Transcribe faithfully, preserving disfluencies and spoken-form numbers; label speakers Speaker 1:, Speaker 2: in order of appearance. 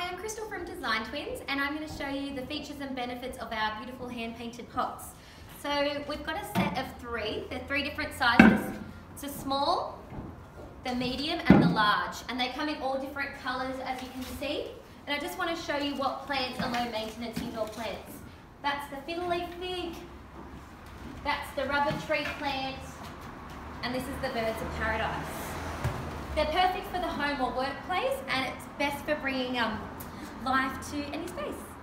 Speaker 1: Hi, I'm Crystal from Design Twins, and I'm going to show you the features and benefits of our beautiful hand-painted pots. So we've got a set of three. They're three different sizes. It's a small, the medium, and the large. And they come in all different colours, as you can see. And I just want to show you what plants are low maintenance indoor plants. That's the fiddle leaf fig, that's the rubber tree plant, and this is the birds of paradise. They're perfect for the home or workplace, and it's best for bringing um, life to any space.